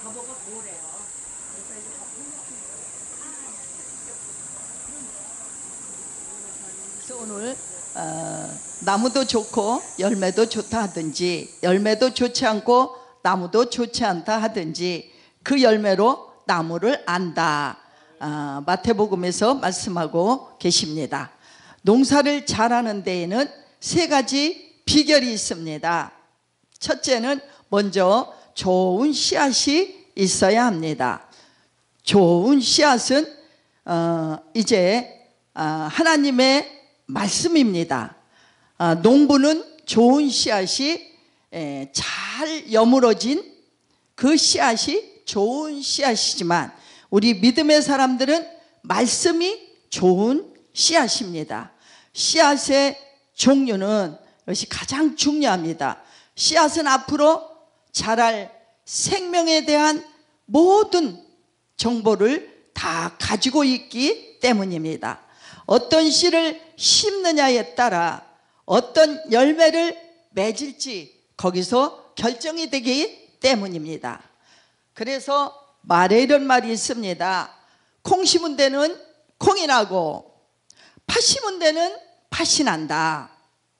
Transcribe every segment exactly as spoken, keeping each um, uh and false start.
그래서 오늘 어, 나무도 좋고 열매도 좋다 하든지, 열매도 좋지 않고 나무도 좋지 않다 하든지 그 열매로 나무를 안다. 어, 마태복음에서 말씀하고 계십니다. 농사를 잘하는 데에는 세 가지 비결이 있습니다. 첫째는 먼저 좋은 씨앗이 있어야 합니다. 좋은 씨앗은 어, 이제 어, 하나님의 말씀입니다. 어, 농부는 좋은 씨앗이 에, 잘 여물어진 그 씨앗이 좋은 씨앗이지만 우리 믿음의 사람들은 말씀이 좋은 씨앗입니다. 씨앗의 종류는 이것이 가장 중요합니다. 씨앗은 앞으로 자랄 생명에 대한 모든 정보를 다 가지고 있기 때문입니다. 어떤 씨를 심느냐에 따라 어떤 열매를 맺을지 거기서 결정이 되기 때문입니다. 그래서 말에 이런 말이 있습니다. 콩 심은 데는 콩이 나고 팥 심은 데는 팥이 난다.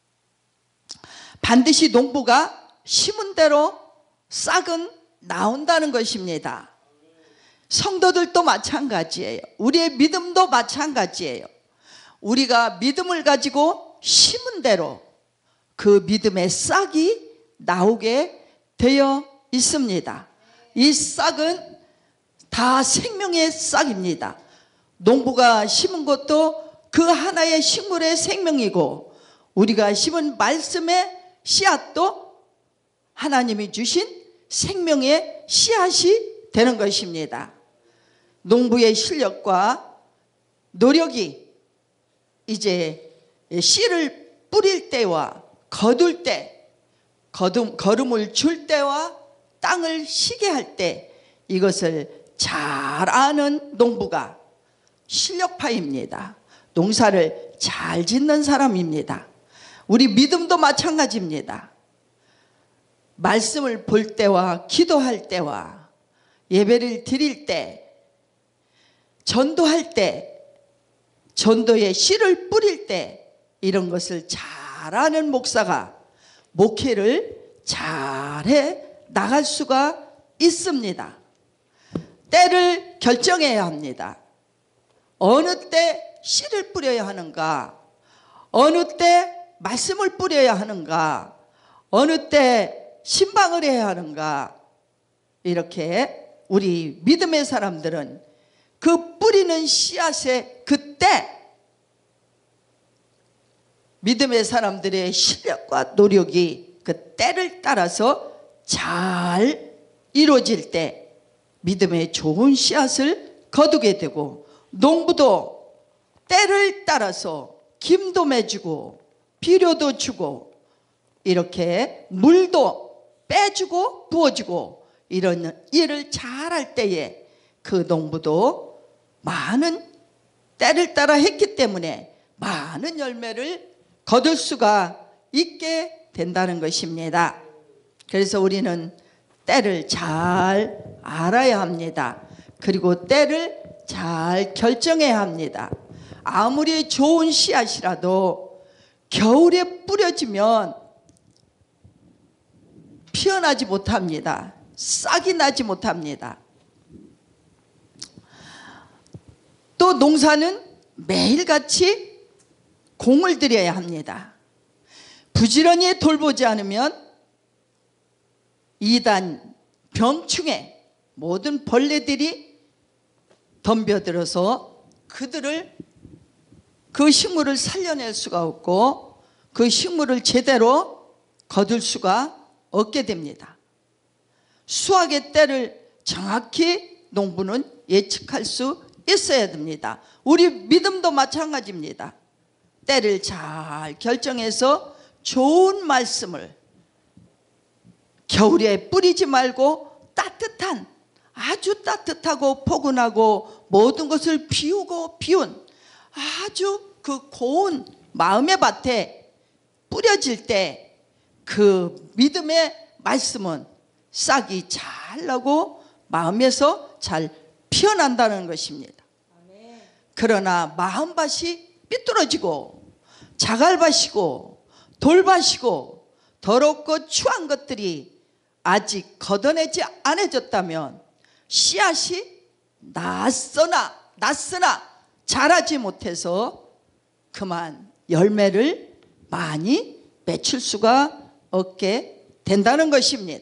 반드시 농부가 심은 대로 싹은 나온다는 것입니다. 성도들도 마찬가지예요. 우리의 믿음도 마찬가지예요. 우리가 믿음을 가지고 심은 대로 그 믿음의 싹이 나오게 되어 있습니다. 이 싹은 다 생명의 싹입니다. 농부가 심은 것도 그 하나의 식물의 생명이고 우리가 심은 말씀의 씨앗도 하나님이 주신 생명의 씨앗이 되는 것입니다. 농부의 실력과 노력이 이제 씨를 뿌릴 때와 거둘 때, 거둠, 거름을 줄 때와 땅을 쉬게 할 때 이것을 잘 아는 농부가 실력파입니다. 농사를 잘 짓는 사람입니다. 우리 믿음도 마찬가지입니다. 말씀을 볼 때와 기도할 때와 예배를 드릴 때, 전도할 때, 전도에 씨를 뿌릴 때 이런 것을 잘 아는 목사가 목회를 잘해 나갈 수가 있습니다. 때를 결정해야 합니다. 어느 때 씨를 뿌려야 하는가, 어느 때 말씀을 뿌려야 하는가, 어느 때 신방을 해야 하는가. 이렇게 우리 믿음의 사람들은 그 뿌리는 씨앗의 그때 믿음의 사람들의 실력과 노력이 그 때를 따라서 잘 이루어질 때 믿음의 좋은 씨앗을 거두게 되고, 농부도 때를 따라서 김도 매주고 비료도 주고 이렇게 물도 빼주고 부어주고 이런 일을 잘할 때에 그 농부도 많은 때를 따라 했기 때문에 많은 열매를 거둘 수가 있게 된다는 것입니다. 그래서 우리는 때를 잘 알아야 합니다. 그리고 때를 잘 결정해야 합니다. 아무리 좋은 씨앗이라도 겨울에 뿌려지면 피어나지 못합니다. 싹이 나지 못합니다. 또 농사는 매일같이 공을 들여야 합니다. 부지런히 돌보지 않으면 이단, 병충해 모든 벌레들이 덤벼들어서 그들을 그 식물을 살려낼 수가 없고 그 식물을 제대로 거둘 수가 없게 됩니다. 수확의 때를 정확히 농부는 예측할 수 있어야 됩니다. 우리 믿음도 마찬가지입니다. 때를 잘 결정해서 좋은 말씀을 겨울에 뿌리지 말고 따뜻한, 아주 따뜻하고 포근하고 모든 것을 비우고 비운 아주 그 고운 마음의 밭에 뿌려질 때 그 믿음의 말씀은 싹이 잘 나고 마음에서 잘 피어난다는 것입니다. 그러나 마음밭이 삐뚤어지고 자갈밭이고 돌밭이고 더럽고 추한 것들이 아직 걷어내지 않아졌다면 씨앗이 낯서나 낯서나 자라지 못해서 그만 열매를 많이 맺힐 수가 없게 된다는 것입니다.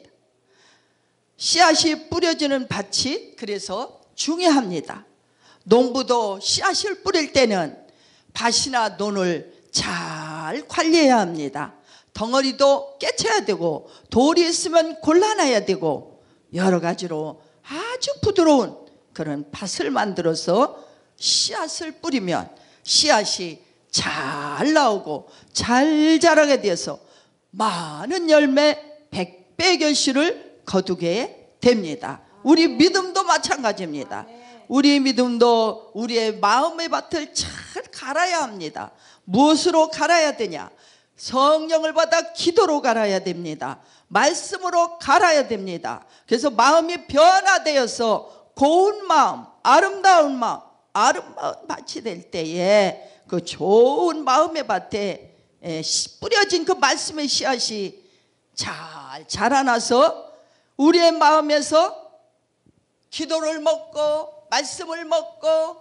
씨앗이 뿌려지는 밭이 그래서 중요합니다. 농부도 씨앗을 뿌릴 때는 밭이나 논을 잘 관리해야 합니다. 덩어리도 깨쳐야 되고 돌이 있으면 골라놔야 되고 여러 가지로 아주 부드러운 그런 밭을 만들어서 씨앗을 뿌리면 씨앗이 잘 나오고 잘 자라게 돼서 많은 열매 백배 결실을 거두게 됩니다. 우리 믿음도 마찬가지입니다. 우리 믿음도 우리의 마음의 밭을 잘 갈아야 합니다. 무엇으로 갈아야 되냐? 성령을 받아 기도로 갈아야 됩니다. 말씀으로 갈아야 됩니다. 그래서 마음이 변화되어서 고운 마음, 아름다운 마음, 아름다운 밭이 될 때에 그 좋은 마음의 밭에 뿌려진 그 말씀의 씨앗이 잘 자라나서 우리의 마음에서 기도를 먹고 말씀을 먹고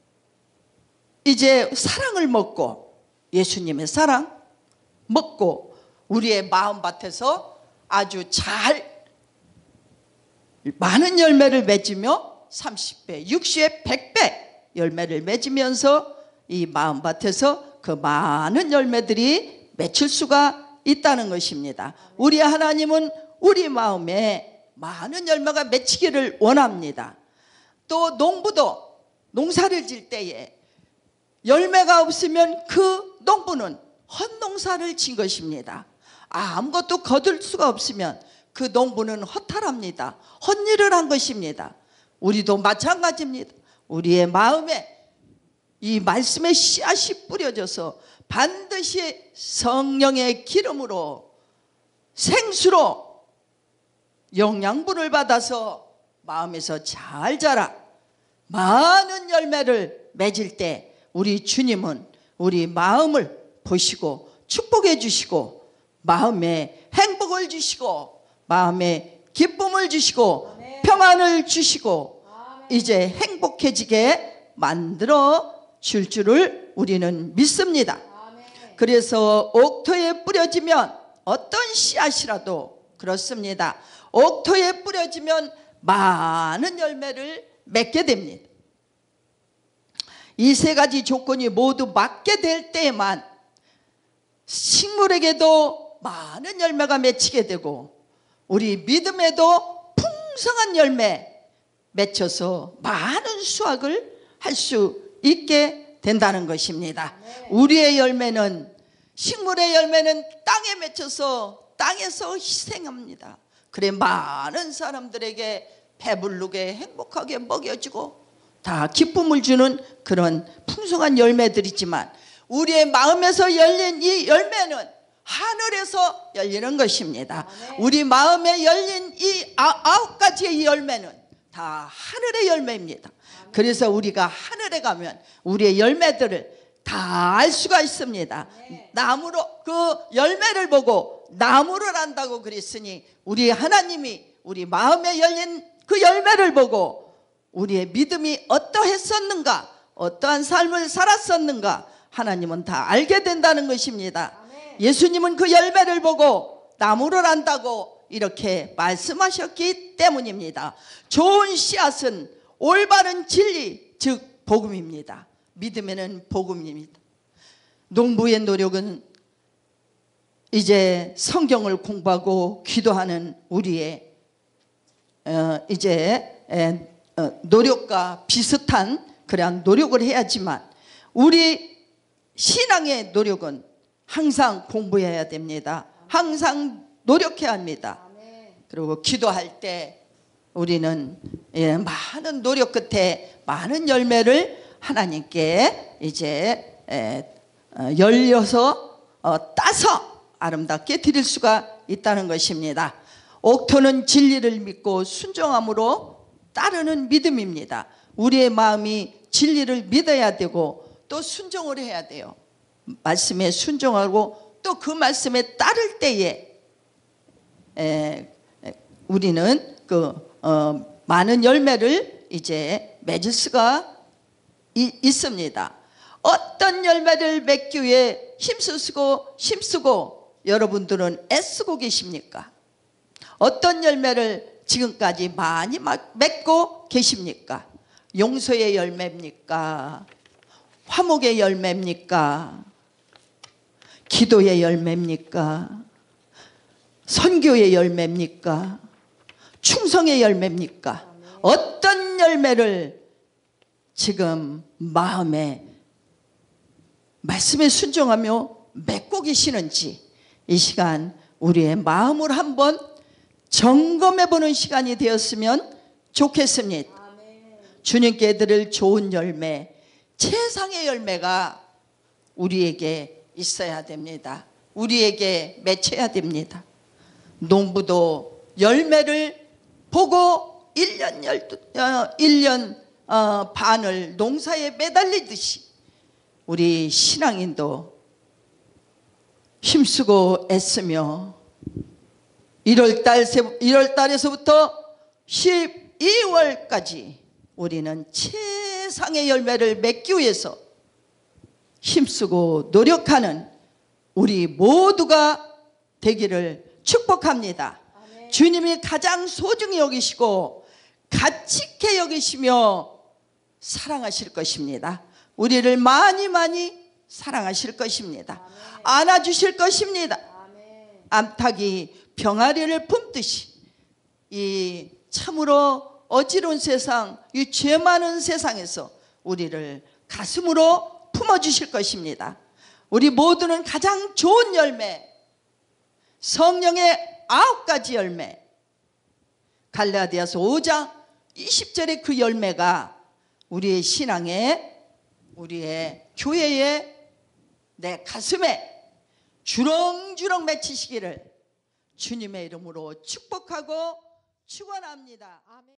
이제 사랑을 먹고 예수님의 사랑 먹고 우리의 마음밭에서 아주 잘 많은 열매를 맺으며 삼십 배, 육십 배, 백 배 열매를 맺으면서 이 마음밭에서 그 많은 열매들이 맺힐 수가 있다는 것입니다. 우리 하나님은 우리 마음에 많은 열매가 맺히기를 원합니다. 또 농부도 농사를 질 때에 열매가 없으면 그 농부는 헛농사를 진 것입니다. 아무것도 거둘 수가 없으면 그 농부는 허탈합니다. 헛일을 한 것입니다. 우리도 마찬가지입니다. 우리의 마음에 이 말씀의 씨앗이 뿌려져서 반드시 성령의 기름으로 생수로 영양분을 받아서 마음에서 잘 자라 많은 열매를 맺을 때 우리 주님은 우리 마음을 보시고 축복해 주시고 마음에 행복을 주시고 마음에 기쁨을 주시고 아멘. 평안을 주시고 아멘. 이제 행복해지게 만들어 줄 줄을 우리는 믿습니다. 아멘. 그래서 옥토에 뿌려지면 어떤 씨앗이라도 그렇습니다. 옥토에 뿌려지면 많은 열매를 맺게 됩니다. 이 세 가지 조건이 모두 맞게 될 때에만 식물에게도 많은 열매가 맺히게 되고 우리 믿음에도 풍성한 열매 맺혀서 많은 수확을 할 수 있게 된다는 것입니다. 네. 우리의 열매는 식물의 열매는 땅에 맺혀서 땅에서 희생합니다. 그래 많은 사람들에게 배부르게 행복하게 먹여주고 다 기쁨을 주는 그런 풍성한 열매들이지만 우리의 마음에서 열린 이 열매는 하늘에서 열리는 것입니다. 아멘. 우리 마음에 열린 이 아홉 가지의 열매는 다 하늘의 열매입니다. 아멘. 그래서 우리가 하늘에 가면 우리의 열매들을 다 알 수가 있습니다. 아멘. 나무로 그 열매를 보고 나무를 안다고 그랬으니 우리 하나님이 우리 마음에 열린 그 열매를 보고 우리의 믿음이 어떠했었는가 어떠한 삶을 살았었는가 하나님은 다 알게 된다는 것입니다. 아멘. 예수님은 그 열매를 보고 나무를 안다고 이렇게 말씀하셨기 때문입니다. 좋은 씨앗은 올바른 진리 즉 복음입니다. 믿음에는 복음입니다. 농부의 노력은 이제 성경을 공부하고 기도하는 우리의 어, 이제 에, 어, 노력과 비슷한 그러한 노력을 해야지만 우리 신앙의 노력은 항상 공부해야 됩니다. 항상 노력해야 합니다. 그리고 기도할 때 우리는 예, 많은 노력 끝에 많은 열매를 하나님께 이제 에, 어, 열려서 어, 따서 아름답게 드릴 수가 있다는 것입니다. 옥토는 진리를 믿고 순종함으로 따르는 믿음입니다. 우리의 마음이 진리를 믿어야 되고 또 순종을 해야 돼요. 말씀에 순종하고 또 그 말씀에 따를 때에 에, 우리는 그 어, 많은 열매를 이제 맺을 수가 이, 있습니다. 어떤 열매를 맺기 위해 힘쓰고 힘쓰고 여러분들은 애쓰고 계십니까? 어떤 열매를 지금까지 많이 맺고 계십니까? 용서의 열매입니까? 화목의 열매입니까? 기도의 열매입니까? 선교의 열매입니까? 충성의 열매입니까? 어떤 열매를 지금 마음에 말씀에 순종하며 맺고 계시는지 이 시간 우리의 마음을 한번 점검해 보는 시간이 되었으면 좋겠습니다. 주님께 드릴 좋은 열매, 최상의 열매가 우리에게 있어야 됩니다. 우리에게 맺혀야 됩니다. 농부도 열매를 보고 일 년, 일 년 반을 농사에 매달리듯이 우리 신앙인도 힘쓰고 애쓰며 일월 달, 일월 달에서부터 십이월까지 우리는 최상의 열매를 맺기 위해서 힘쓰고 노력하는 우리 모두가 되기를 축복합니다. 아멘. 주님이 가장 소중히 여기시고 가치 있게 여기시며 사랑하실 것입니다. 우리를 많이 많이 사랑하실 것입니다. 아멘. 안아주실 것입니다. 아멘. 암탉이 병아리를 품듯이 이 참으로 어지러운 세상, 이 죄 많은 세상에서 우리를 가슴으로 품어주실 것입니다. 우리 모두는 가장 좋은 열매, 성령의 아홉 가지 열매, 갈라디아서 오 장 이십 절의 그 열매가 우리의 신앙에, 우리의 교회에, 내 가슴에 주렁주렁 맺히시기를 주님의 이름으로 축복하고 축원합니다. 아멘.